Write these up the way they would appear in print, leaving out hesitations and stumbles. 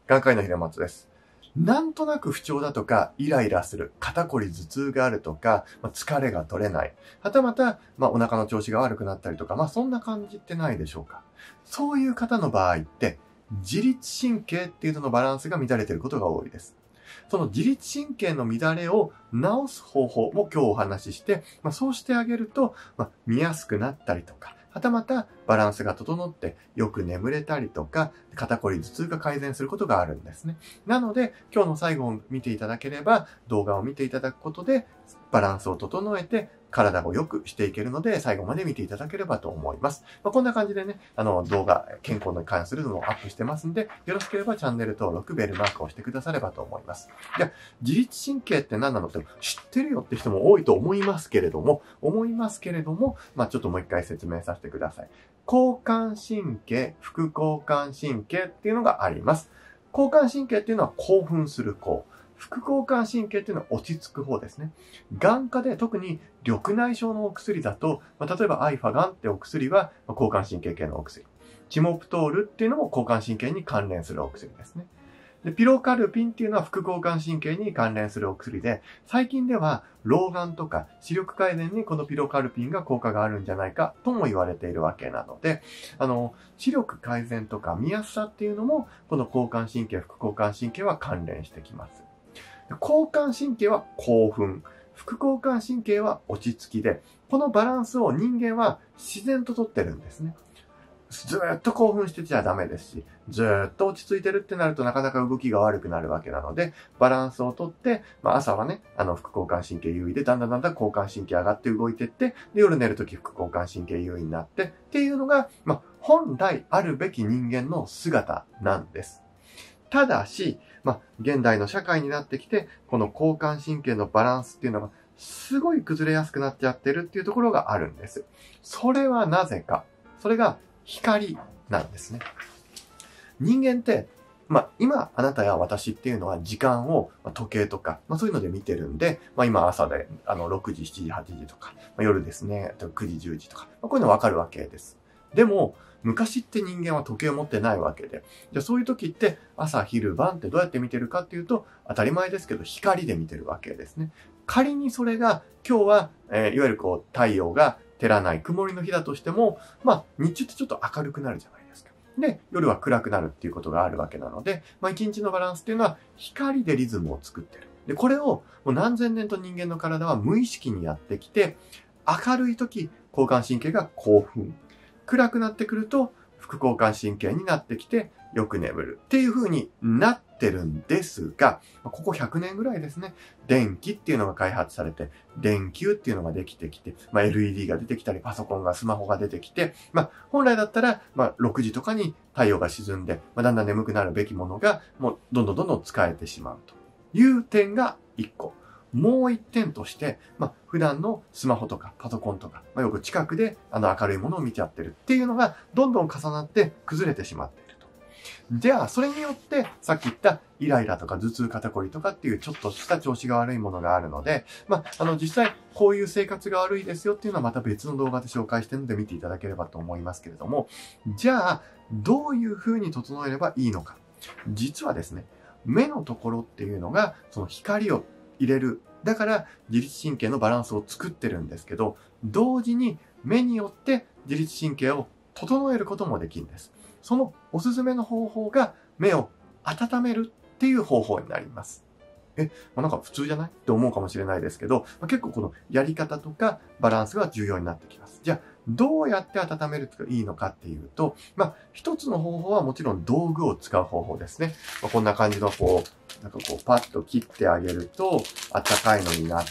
眼科医の平松です。なんとなく不調だとか、イライラする、肩こり頭痛があるとか、疲れが取れない。はたまた、お腹の調子が悪くなったりとか、そんな感じってないでしょうか。そういう方の場合って、自律神経っていうののバランスが乱れていることが多いです。その自律神経の乱れを治す方法も今日お話しして、そうしてあげると、見やすくなったりとか、はたまたバランスが整ってよく眠れたりとか、肩こり頭痛が改善することがあるんですね。なので、今日の最後を見ていただければ、動画を見ていただくことで、バランスを整えて、体を良くしていけるので、最後まで見ていただければと思います。こんな感じでね、動画、健康に関するのをアップしてますんで、よろしければチャンネル登録、ベルマークをしてくださればと思います。じゃあ、自律神経って何なのって知ってるよって人も多いと思いますけれども、ちょっともう一回説明させてください。交感神経、副交感神経っていうのがあります。交感神経っていうのは興奮する方。副交感神経っていうのは落ち着く方ですね。眼科で特に緑内障のお薬だと、例えばアイファガンってお薬は交感神経系のお薬。チモプトールっていうのも交感神経に関連するお薬ですね。で、ピロカルピンっていうのは副交感神経に関連するお薬で、最近では老眼とか視力改善にこのピロカルピンが効果があるんじゃないかとも言われているわけなので、視力改善とか見やすさっていうのも、この交感神経、副交感神経は関連してきます。交感神経は興奮、副交感神経は落ち着きで、このバランスを人間は自然ととってるんですね。ずーっと興奮してちゃダメですし、ずーっと落ち着いてるってなるとなかなか動きが悪くなるわけなので、バランスをとって、朝はね、副交感神経優位で、だんだん交感神経上がって動いてって、で、夜寝るとき副交感神経優位になって、っていうのが、本来あるべき人間の姿なんです。ただし、現代の社会になってきて、この交感神経のバランスっていうのが、すごい崩れやすくなっちゃってるっていうところがあるんです。それはなぜか。それが、光なんですね。人間って、今、あなたや私っていうのは時間を時計とか、そういうので見てるんで、今朝で、6時、7時、8時とか、夜ですね、9時、10時とか、こういうのわかるわけです。でも、昔って人間は時計を持ってないわけで、じゃあそういう時って朝、昼、晩ってどうやって見てるかっていうと、当たり前ですけど光で見てるわけですね。仮にそれが、今日は、いわゆる太陽が照らない曇りの日だとしても、日中ってちょっと明るくなるじゃないですか。で、夜は暗くなるっていうことがあるわけなので、一日のバランスっていうのは光でリズムを作ってる。で、これをもう何千年と人間の体は無意識にやってきて、明るい時、交感神経が興奮。暗くなってくると、副交感神経になってきて、よく眠るっていう風になってるんですが、ここ100年ぐらいですね、電気っていうのが開発されて、電球っていうのができてきて、LED が出てきたり、パソコンがスマホが出てきて、本来だったら、6時とかに太陽が沈んで、だんだん眠くなるべきものが、もうどんどん使えてしまうという点が1個。もう一点として、普段のスマホとかパソコンとか、よく近くで明るいものを見ちゃってるっていうのがどんどん重なって崩れてしまっていると。じゃあ、それによってさっき言ったイライラとか頭痛肩こりとかっていうちょっとした調子が悪いものがあるので、実際こういう生活が悪いですよっていうのはまた別の動画で紹介してるので見ていただければと思いますけれども、じゃあ、どういう風に整えればいいのか。実はですね、目のところっていうのがその光を入れる。だから自律神経のバランスを作ってるんですけど、同時に目によって自律神経を整えることもできるんです。そのおすすめの方法が目を温めるっていう方法になります。なんか普通じゃないって思うかもしれないですけど、結構このやり方とかバランスが重要になってきます。じゃあ、どうやって温めるといいのかっていうと、一つの方法はもちろん道具を使う方法ですね。こんな感じのパッと切ってあげると、あったかいのになって、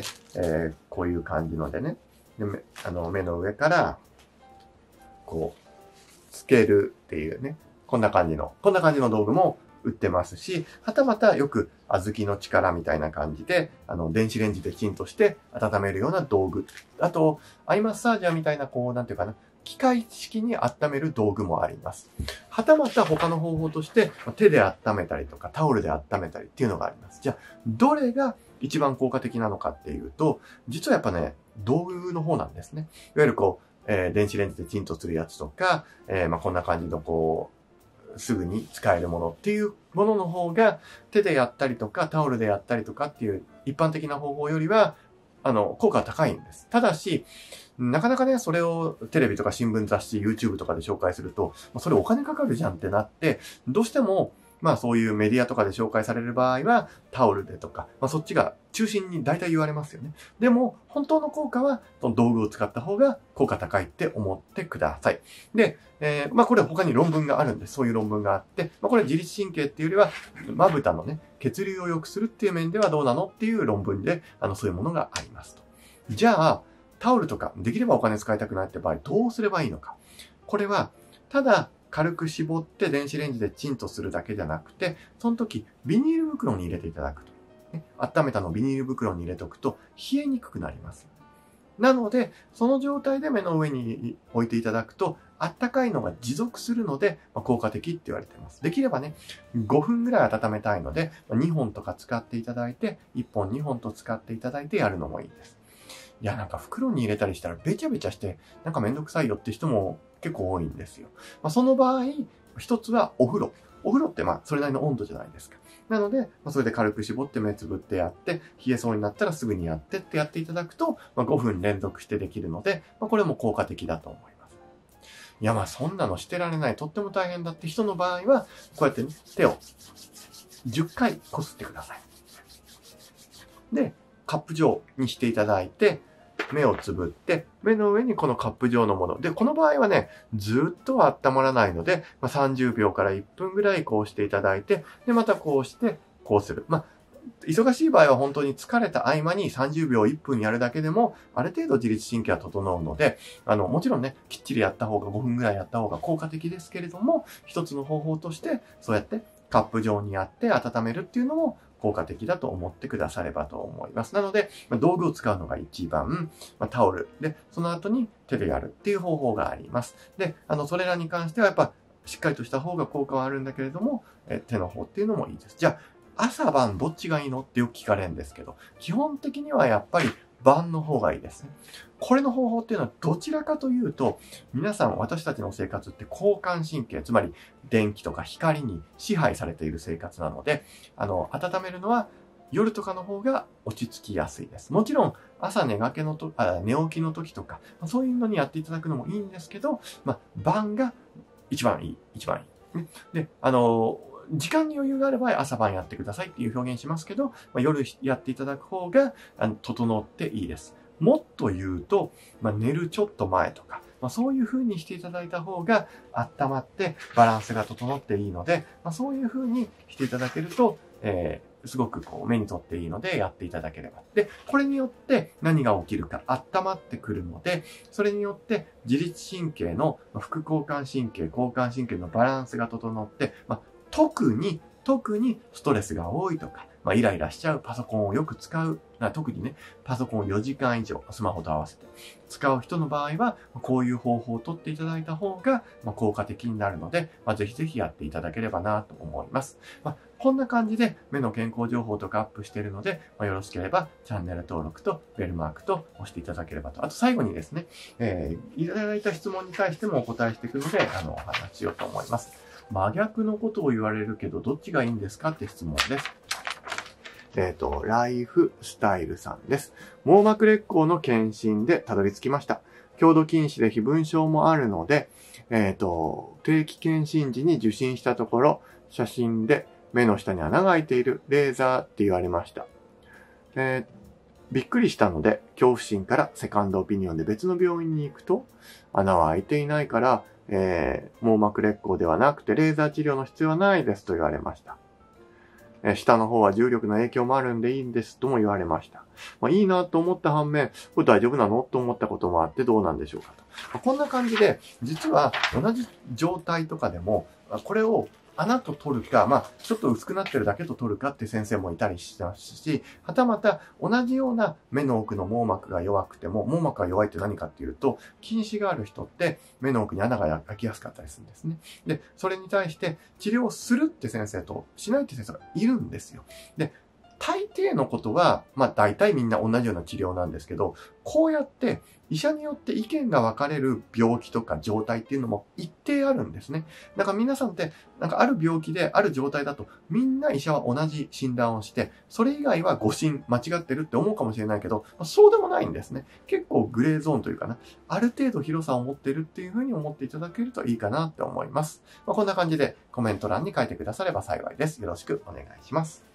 こういう感じのでね、で目の上から、つけるっていうね、こんな感じの道具も売ってますし、はたまたよく小豆の力みたいな感じで、電子レンジでチンとして温めるような道具。あと、アイマッサージャーみたいな、機械式に温める道具もあります。はたまた他の方法として、手で温めたりとか、タオルで温めたりっていうのがあります。じゃあ、どれが一番効果的なのかっていうと、実はやっぱね、道具の方なんですね。いわゆる電子レンジでチンとするやつとか、こんな感じのすぐに使えるものっていうものの方が、手でやったりとか、タオルでやったりとかっていう一般的な方法よりは、効果は高いんです。ただし、なかなかね、それをテレビとか新聞雑誌、YouTube とかで紹介すると、それお金かかるじゃんってなって、どうしても、そういうメディアとかで紹介される場合は、タオルでとか、そっちが中心に大体言われますよね。でも、本当の効果は、その道具を使った方が効果高いって思ってください。で、これ他に論文があるんです。そういう論文があって、これ自律神経っていうよりは、まぶたのね、血流を良くするっていう面ではどうなのっていう論文で、そういうものがありますと。じゃあ、タオルとか、できればお金使いたくないって場合、どうすればいいのか。これは、ただ、軽く絞って電子レンジでチンとするだけじゃなくて、その時、ビニール袋に入れていただくと。ね、温めたのをビニール袋に入れておくと、冷えにくくなります。なので、その状態で目の上に置いていただくと、あったかいのが持続するので、効果的って言われています。できればね、5分ぐらい温めたいので、2本とか使っていただいて、1本2本と使っていただいてやるのもいいです。いや、なんか袋に入れたりしたらべちゃべちゃして、なんかめんどくさいよって人も結構多いんですよ。その場合、一つはお風呂。お風呂ってそれなりの温度じゃないですか。なので、それで軽く絞って目つぶってやって、冷えそうになったらすぐにやってってやっていただくと、5分連続してできるので、これも効果的だと思います。いや、そんなのしてられない。とっても大変だって人の場合は、こうやってね、手を10回こすってください。で、カップ状にしていただいて、目をつぶって、目の上にこのカップ状のもの。で、この場合はね、ずっとは温まらないので、30秒から1分ぐらいこうしていただいて、で、またこうして、こうする。忙しい場合は本当に疲れた合間に30秒1分やるだけでも、ある程度自律神経は整うので、もちろんね、きっちりやった方が5分ぐらいやった方が効果的ですけれども、一つの方法として、そうやってカップ状にやって温めるっていうのも、効果的だと思ってくださればと思います。なので、道具を使うのが一番、タオルで、その後に手でやるっていう方法があります。で、それらに関してはやっぱしっかりとした方が効果はあるんだけれども、手の方っていうのもいいです。じゃあ、朝晩どっちがいいのってよく聞かれるんですけど、基本的にはやっぱり晩の方がいいですね。これの方法っていうのはどちらかというと、皆さん私たちの生活って交感神経、つまり電気とか光に支配されている生活なので、温めるのは夜とかの方が落ち着きやすいです。もちろん朝寝起きの時とか、そういうのにやっていただくのもいいんですけど、晩が一番いい。で、時間に余裕があれば朝晩やってくださいっていう表現しますけど、夜やっていただく方が、整っていいです。もっと言うと、寝るちょっと前とか、そういう風にしていただいた方が温まってバランスが整っていいので、そういう風にしていただけると、すごく目にとっていいのでやっていただければ。で、これによって何が起きるか温まってくるので、それによって自律神経の副交感神経、交感神経のバランスが整って、特にストレスが多いとか、イライラしちゃう、パソコンをよく使う、特にね、パソコンを4時間以上、スマホと合わせて使う人の場合は、こういう方法を取っていただいた方が、効果的になるので、ぜひぜひやっていただければなと思います。こんな感じで目の健康情報とかアップしているので、よろしければチャンネル登録とベルマークと押していただければと。あと最後にですね、いただいた質問に対してもお答えしていくので、お話ししようと思います。真逆のことを言われるけど、どっちがいいんですかって質問です。ライフスタイルさんです。網膜劣行の検診でたどり着きました。強度近視で飛蚊症もあるので、定期検診時に受診したところ、写真で目の下に穴が開いているレーザーって言われました。びっくりしたので、恐怖心からセカンドオピニオンで別の病院に行くと、穴は開いていないから、網膜劣行ではなくてレーザー治療の必要はないですと言われました。下の方は重力の影響もあるんでいいんですとも言われました。いいなと思った反面、これ大丈夫なのと思ったこともあってどうなんでしょうかと。こんな感じで、実は同じ状態とかでも、これを穴と取るか、ちょっと薄くなってるだけと取るかって先生もいたりしますし、はたまた同じような目の奥の網膜が弱くても、網膜が弱いって何かっていうと、近視がある人って目の奥に穴が開きやすかったりするんですね。で、それに対して治療するって先生としないって先生がいるんですよ。で、 大抵のことは、大体みんな同じような治療なんですけど、こうやって医者によって意見が分かれる病気とか状態っていうのも一定あるんですね。だから皆さんって、ある病気である状態だと、みんな医者は同じ診断をして、それ以外は誤診、間違ってるって思うかもしれないけど、そうでもないんですね。結構グレーゾーンというかな、ある程度広さを持ってるっていうふうに思っていただけるといいかなって思います。こんな感じでコメント欄に書いてくだされば幸いです。よろしくお願いします。